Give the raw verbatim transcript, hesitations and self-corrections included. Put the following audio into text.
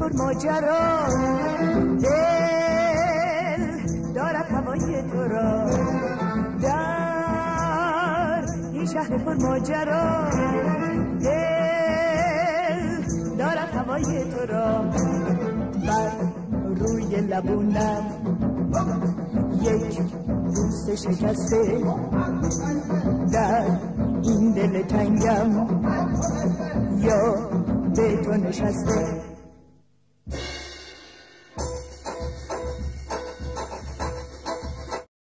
پر ماجرا، دل دارد هوای تو را. در این شهر پر ماجرا، دل دارد هوای تو را. بر روی لبونم یک بوس شکسته، در این دل تنگم یا به تو نشسته.